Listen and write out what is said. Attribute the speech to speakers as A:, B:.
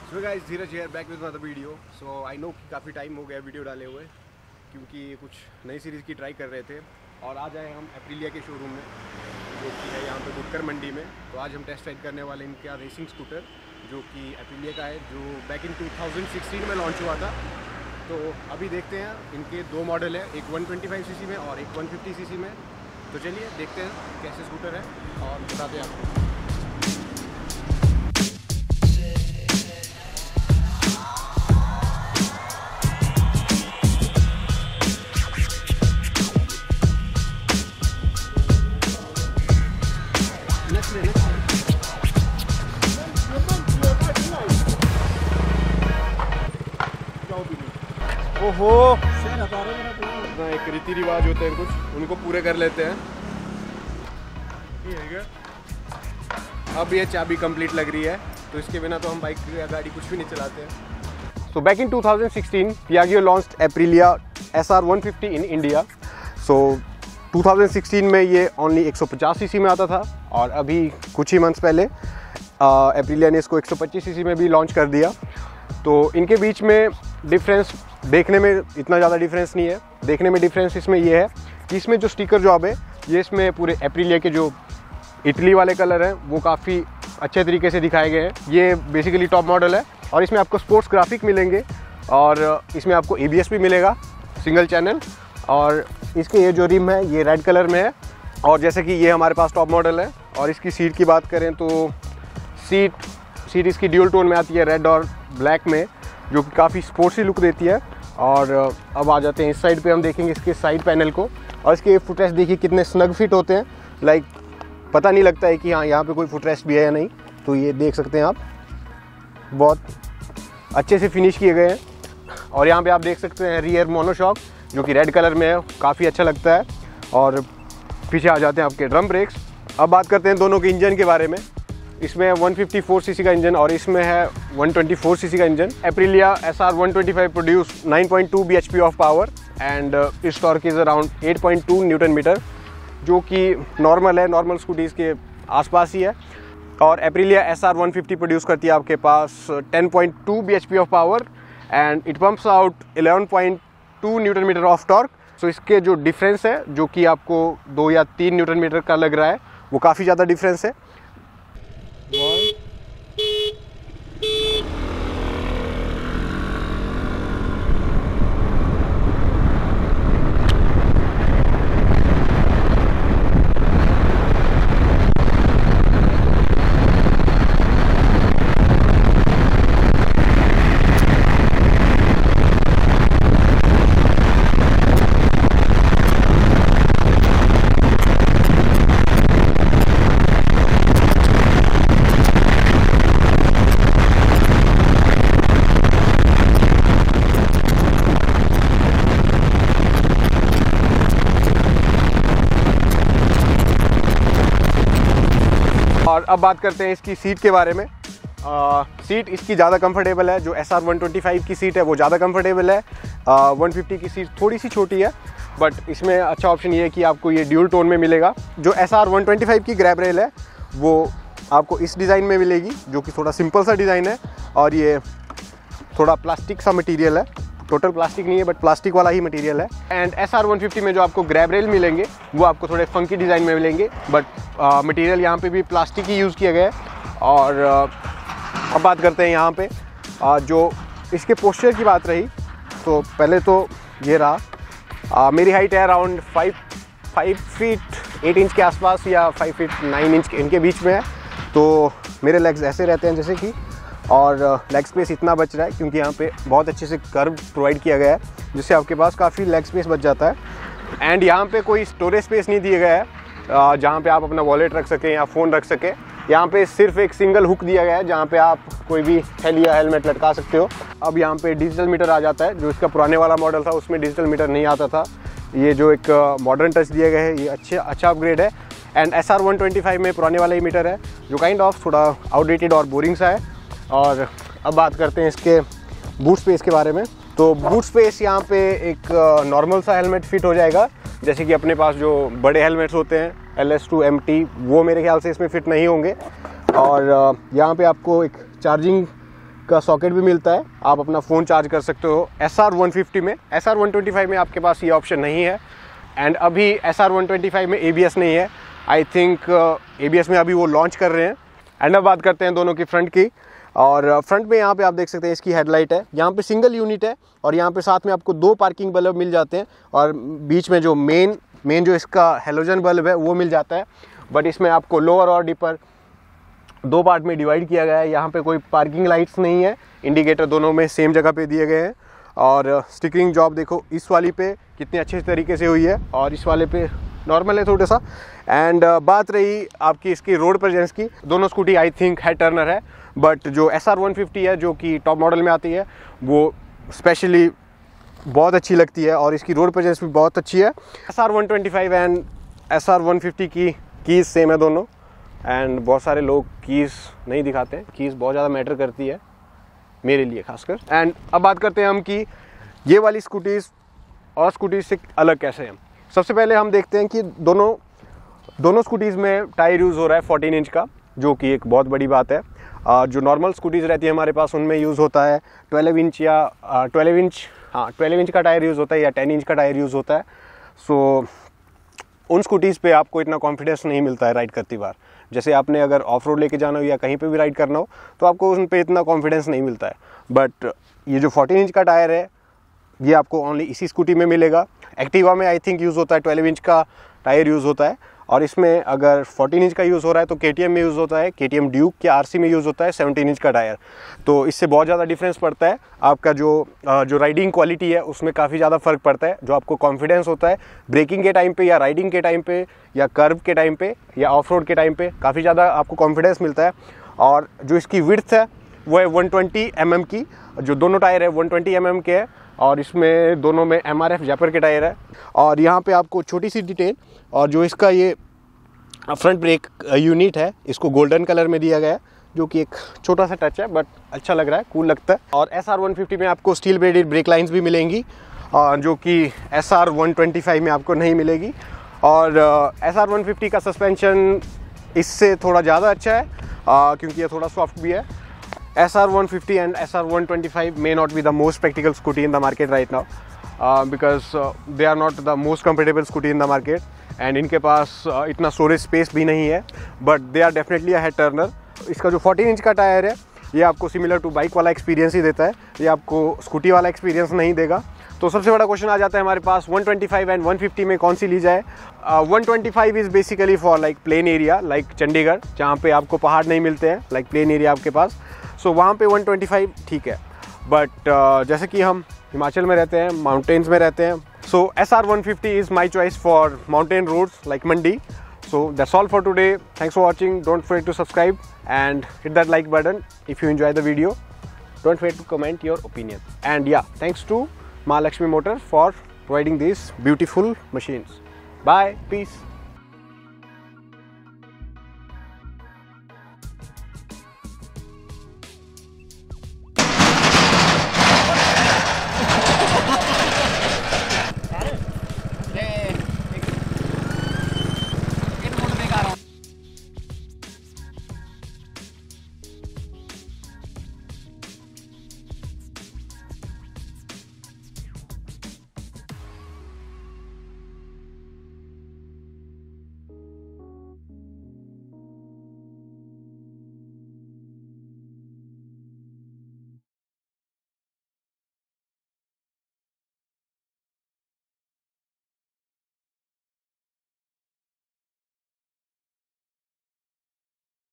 A: So guys, Dheeraj here back with another video. So I know कि काफ़ी time हो गया वीडियो डाले हुए, क्योंकि कुछ नई सीरीज़ की ट्राई कर रहे थे और आज आए हम एप्रिलिया के शोरूम में जो कि है यहाँ पे गुटकर मंडी में। तो आज हम टेस्ट राइड करने वाले इनका रेसिंग स्कूटर जो कि एप्रिलिया का है, जो बैक इन 2016 में लॉन्च हुआ था। तो अभी देखते हैं, इनके दो मॉडल है, एक 125 सीसी में और एक 150 सीसी में। तो चलिए देखते हैं कैसे स्कूटर है और बताते हैं आपको। ओहो, एक रीति रिवाज होते हैं कुछ, उनको पूरे कर लेते हैं। अब ये चाबी कंप्लीट लग रही है, तो इसके बिना तो हम बाइक या गाड़ी कुछ भी नहीं चलाते हैं। So back in 2016 Piaggio launched Aprilia SR 150 in India. So 2016 में ये ओनली 150 सीसी में आता था और अभी कुछ ही मंथ्स पहले एप्रिलिया ने इसको 125 सीसी में भी लॉन्च कर दिया। तो इनके बीच में डिफरेंस देखने में इतना ज़्यादा डिफरेंस नहीं है। देखने में डिफरेंस इसमें ये है कि इसमें जो स्टिकर जॉब है, ये इसमें पूरे एप्रिलिया के जो इटली वाले कलर हैं वो काफ़ी अच्छे तरीके से दिखाए गए हैं। ये बेसिकली टॉप मॉडल है और इसमें आपको स्पोर्ट्स ग्राफिक मिलेंगे और इसमें आपको ABS भी मिलेगा, सिंगल चैनल। और इसके ये जो रिम है ये रेड कलर में है। और जैसे कि ये हमारे पास टॉप मॉडल है और इसकी सीट की बात करें तो सीट इसकी ड्यूल टोन में आती है, रेड और ब्लैक में, जो कि काफ़ी स्पोर्ट्सी लुक देती है। और अब आ जाते हैं इस साइड पे, हम देखेंगे इसके साइड पैनल को और इसके फुटरेस्ट देखिए कितने स्नग फिट होते हैं। लाइक पता नहीं लगता है कि हाँ यहाँ पे कोई फुटरेस्ट भी है या नहीं। तो ये देख सकते हैं आप, बहुत अच्छे से फिनिश किए गए हैं। और यहाँ पे आप देख सकते हैं रियर मोनोशॉक जो कि रेड कलर में है, काफ़ी अच्छा लगता है। और पीछे आ जाते हैं आपके ड्रम ब्रेक्स। अब बात करते हैं दोनों के इंजन के बारे में। इसमें 154 सीसी का इंजन और इसमें है 124 सीसी का engine. Aprilia SR 125 produce 9.2 bhp of power and its torque is around 8.2 newton meter, जो कि नॉर्मल है, नॉर्मल स्कूटीज़ के आसपास ही है। और एप्रिलिया SR 150 प्रोड्यूस करती है आपके पास 10.2 bhp of power and it pumps out 11.2 newton meter of torque. So इसके जो डिफरेंस है, जो कि आपको 2 या 3 न्यूटन मीटर का लग रहा है, वो काफ़ी ज़्यादा डिफरेंस है। और अब बात करते हैं इसकी सीट के बारे में। सीट इसकी ज़्यादा कंफर्टेबल है। जो SR 125 की सीट है वो ज़्यादा कंफर्टेबल है। 150 की सीट थोड़ी सी छोटी है, बट इसमें अच्छा ऑप्शन ये है कि आपको ये ड्यूल टोन में मिलेगा। जो SR 125 की ग्रैब रेल है वो आपको इस डिज़ाइन में मिलेगी, जो कि थोड़ा सिंपल सा डिज़ाइन है और ये थोड़ा प्लास्टिक सा मटीरियल है। टोटल प्लास्टिक नहीं है, बट प्लास्टिक वाला ही मटेरियल है। एंड SR 150 में जो आपको ग्रैब रेल मिलेंगे वो आपको थोड़े फंकी डिज़ाइन में मिलेंगे, बट मटेरियल यहाँ पे भी प्लास्टिक ही यूज़ किया गया है। और अब बात करते हैं यहाँ पे जो इसके पोस्चर की बात रही, तो पहले तो ये रहा। मेरी हाइट है अराउंड 5 फीट 8 इंच के आसपास या 5 फीट 9 इंच इनके बीच में है। तो मेरे लेग्स ऐसे रहते हैं जैसे कि, और लेग स्पेस इतना बच रहा है क्योंकि यहाँ पे बहुत अच्छे से कर्व प्रोवाइड किया गया है, जिससे आपके पास काफ़ी लेग स्पेस बच जाता है। एंड यहाँ पे कोई स्टोरेज स्पेस नहीं दिया गया है जहाँ पे आप अपना वॉलेट रख सकें या फ़ोन रख सकें। यहाँ पे सिर्फ एक सिंगल हुक दिया गया है जहाँ पे आप कोई भी थैली या हेलमेट लटका सकते हो। अब यहाँ पे डिजिटल मीटर आ जाता है। जो इसका पुराने वाला मॉडल था उसमें डिजिटल मीटर नहीं आता था। ये जो एक मॉडर्न टच दिया गया है, ये अच्छा अपग्रेड है। एंड SR 125 में पुराने वाला ही मीटर है, जो काइंड ऑफ थोड़ा आउटडेटेड और बोरिंग सा है। और अब बात करते हैं इसके बूट स्पेस के बारे में। तो बूट स्पेस यहाँ पे एक नॉर्मल सा हेलमेट फिट हो जाएगा, जैसे कि अपने पास जो बड़े हेलमेट्स होते हैं LS2 MT, वो मेरे ख्याल से इसमें फिट नहीं होंगे। और यहाँ पे आपको एक चार्जिंग इसका सॉकेट भी मिलता है, आप अपना फ़ोन चार्ज कर सकते हो। SR 150 में, SR 125 में आपके पास ये ऑप्शन नहीं है। एंड अभी SR 125 में ABS नहीं है, आई थिंक ABS में अभी वो लॉन्च कर रहे हैं। एंड अब बात करते हैं दोनों की फ्रंट की। और फ्रंट में यहाँ पे आप देख सकते हैं इसकी हेडलाइट है, यहाँ पे सिंगल यूनिट है और यहाँ पे साथ में आपको 2 पार्किंग बल्ब मिल जाते हैं और बीच में जो मेन जो इसका हेलोजन बल्ब है वो मिल जाता है। बट इसमें आपको लोअर और डिपर 2 पार्ट में डिवाइड किया गया है। यहाँ पे कोई पार्किंग लाइट्स नहीं है, इंडिकेटर दोनों में सेम जगह पे दिए गए हैं। और स्टिकरिंग जॉब देखो इस वाली पे कितनी अच्छे तरीके से हुई है और इस वाले पे नॉर्मल है थोड़ा सा। एंड बात रही आपकी इसकी रोड प्रेजेंस की, दोनों स्कूटी आई थिंक है टर्नर है, बट जो SR 150 है जो कि टॉप मॉडल में आती है वो स्पेशली बहुत अच्छी लगती है और इसकी रोड प्रेजेंस भी बहुत अच्छी है। SR 125 एंड SR 150 की कीज़ सेम है दोनों। एंड बहुत सारे लोग कीज़ नहीं दिखाते हैं, कीज़ बहुत ज़्यादा मैटर करती है मेरे लिए खासकर। एंड अब बात करते हैं हम कि ये वाली स्कूटीज़ और स्कूटीज़ से अलग कैसे हैं। सबसे पहले हम देखते हैं कि दोनों स्कूटीज़ में टायर यूज़ हो रहा है 14 इंच का, जो कि एक बहुत बड़ी बात है। जो नॉर्मल स्कूटीज़ रहती है हमारे पास उनमें यूज़ होता है 12 इंच या 12 इंच का टायर यूज़ होता है या 10 इंच का टायर यूज़ होता है। सो उन स्कूटीज़ पे आपको इतना कॉन्फिडेंस नहीं मिलता है राइड करती बार। जैसे आपने अगर ऑफ रोड लेके जाना हो या कहीं पे भी राइड करना हो तो आपको उन पे इतना कॉन्फिडेंस नहीं मिलता है। बट ये जो 14 इंच का टायर है ये आपको ओनली इसी स्कूटी में मिलेगा। एक्टिवा में आई थिंक यूज़ होता है 12 इंच का टायर यूज़ होता है और इसमें अगर 14 इंच का यूज़ हो रहा है तो KTM में यूज़ होता है, KTM ड्यूक या RC में यूज़ होता है 17 इंच का टायर। तो इससे बहुत ज़्यादा डिफरेंस पड़ता है, आपका जो राइडिंग क्वालिटी है उसमें काफ़ी ज़्यादा फ़र्क पड़ता है। जो आपको कॉन्फिडेंस होता है ब्रेकिंग के टाइम पे या राइडिंग के टाइम पे या कर्व के टाइम पे या ऑफ रोड के टाइम पे काफ़ी ज़्यादा आपको कॉन्फिडेंस मिलता है। और जो इसकी विड्थ है वो है 120 mm की, जो दोनों टायर है 120 mm के है और इसमें दोनों में MRF जैपर के टायर है। और यहाँ पे आपको छोटी सी डिटेल, और जो इसका ये फ्रंट ब्रेक यूनिट है इसको गोल्डन कलर में दिया गया है, जो कि एक छोटा सा टच है बट अच्छा लग रहा है, कूल लगता है। और SR 150 में आपको स्टील ब्रेडेड ब्रेक लाइंस भी मिलेंगी जो कि SR 125 में आपको नहीं मिलेगी। और SR 150 का सस्पेंशन इससे थोड़ा ज़्यादा अच्छा है क्योंकि ये थोड़ा सॉफ्ट भी है। SR 150 and SR 125 may not be the most practical scooty in the market right now because they are not the most comfortable scooty in the market and इनके पास इतना स्टोरेज स्पेस भी नहीं है, but they are definitely a head turner. इसका जो 14 inch का tyre है ये आपको सिमिलर टू बाइक वाला एक्सपीरियंस ही देता है, ये आपको स्कूटी वाला एक्सपीरियंस नहीं देगा। तो सबसे बड़ा क्वेश्चन आ जाता है हमारे पास 125 एंड 150 में कौन सी ली जाए। 125 is basically for like plain area like Chandigarh, जहाँ पे आपको पहाड़ नहीं मिलते हैं, लाइक प्लेन एरिया आपके पास, सो वहाँ पे 125 ठीक है। बट जैसे कि हम हिमाचल में रहते हैं, माउंटेन्स में रहते हैं, so SR 150 is my choice for mountain roads like Mandi. So that's all for today. Thanks for watching. Don't forget to subscribe and hit that like button if you enjoy the video. Don't forget to comment your opinion. And yeah, thanks to Mahalakshmi Motors for providing these beautiful machines. Bye. Peace.